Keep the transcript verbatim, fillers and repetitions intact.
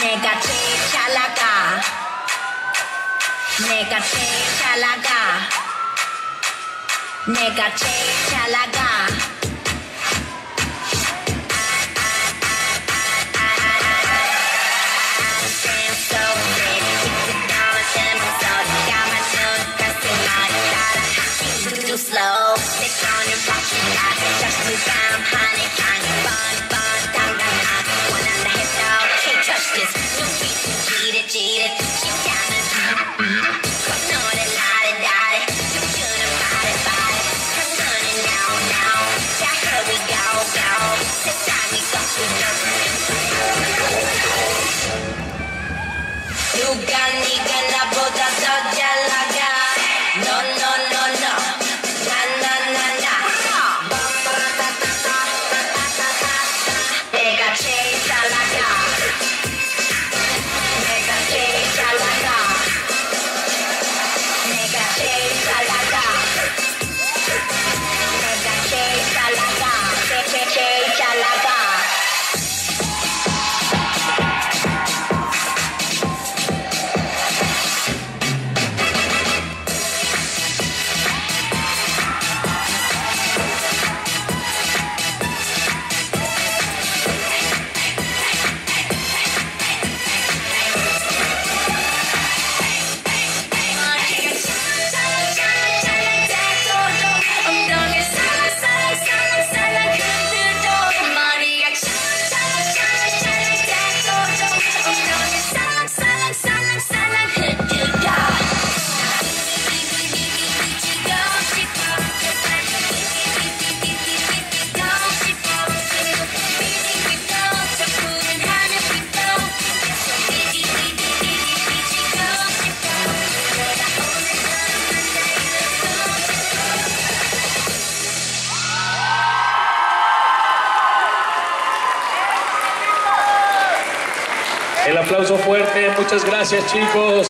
내가 제일 잘 나가 내가 제일 잘 나가 내가 제일 잘 나가 Slow, 내 손을 뻗치다 Just move down, honey, honey Fun, fun, 당당한 원한다 해도 Can't touch this 눈빛은 지릿지릿 심장은 콧노래 라리라리 춤추는 바리바리 한눈은 now, now 자, here we go, go 세상이 꺾이는 누가 네가 나보다 더 잘 나가 No, no, no, no 내가 제일 잘 나가 내가 제일 잘 나가 내가 제일 잘 나가 내가 제일 잘 나가 제일 제일 잘 나가 El aplauso fuerte, muchas gracias chicos.